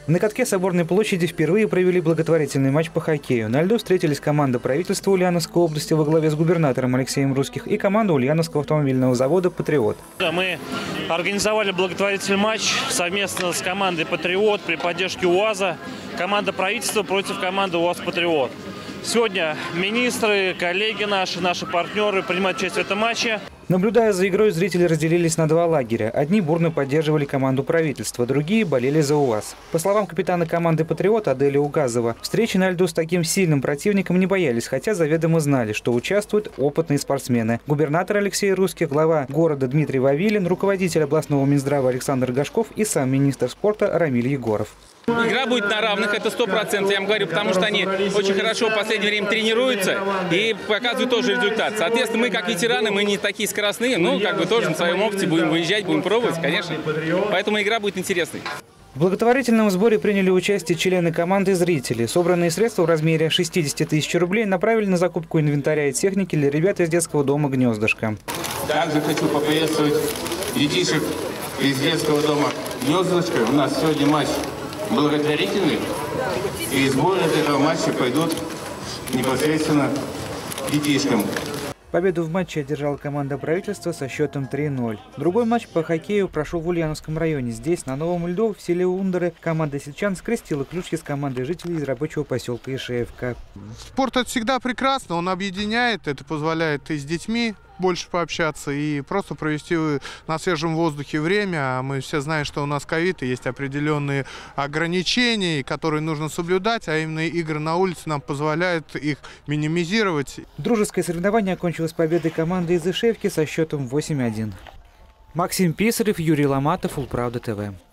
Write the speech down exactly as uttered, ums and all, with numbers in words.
На катке Соборной площади впервые провели благотворительный матч по хоккею. На льду встретились команда правительства Ульяновской области во главе с губернатором Алексеем Русских и команда Ульяновского автомобильного завода «Патриот». Мы организовали благотворительный матч совместно с командой «Патриот» при поддержке УАЗа. Команда правительства против команды УАЗ «Патриот». Сегодня министры, коллеги наши, наши партнеры принимают участие в этом матче. Наблюдая за игрой, зрители разделились на два лагеря. Одни бурно поддерживали команду правительства, другие болели за УАЗ. По словам капитана команды «Патриот» Адели Угазова, встречи на льду с таким сильным противником не боялись, хотя заведомо знали, что участвуют опытные спортсмены. Губернатор Алексей Русских, глава города Дмитрий Вавилин, руководитель областного Минздрава Александр Гашков и сам министр спорта Рамиль Егоров. Игра будет на равных, это сто процентов, я вам говорю, потому что они очень хорошо в последнее время тренируются и показывают тоже результат. Соответственно, мы как ветераны, мы не такие скоростные, но как бы тоже на своем опыте будем выезжать, будем пробовать, конечно. Поэтому игра будет интересной. В благотворительном сборе приняли участие члены команды и зрители. Собранные средства в размере шестидесяти тысяч рублей направили на закупку инвентаря и техники для ребят из детского дома «Гнездышко». Также хочу поприветствовать детишек из детского дома «Гнездышко». У нас сегодня матч благотворительный, и сборы от этого матча пойдут непосредственно детишкам. Победу в матче одержала команда правительства со счетом три ноль. Другой матч по хоккею прошел в Ульяновском районе. Здесь, на Новом льду, в селе Ундеры, команда сельчан скрестила клюшки с командой жителей из рабочего поселка Ишеевка. Спорт — это всегда прекрасно, он объединяет, это позволяет и с детьми больше пообщаться и просто провести на свежем воздухе время. Мы все знаем, что у нас ковид, и есть определенные ограничения, которые нужно соблюдать, а именно игры на улице нам позволяют их минимизировать. Дружеское соревнование окончилось победой команды из Ишевки со счетом восемь один. Максим Писарев, Юрий Ломатов, Улправда ТВ.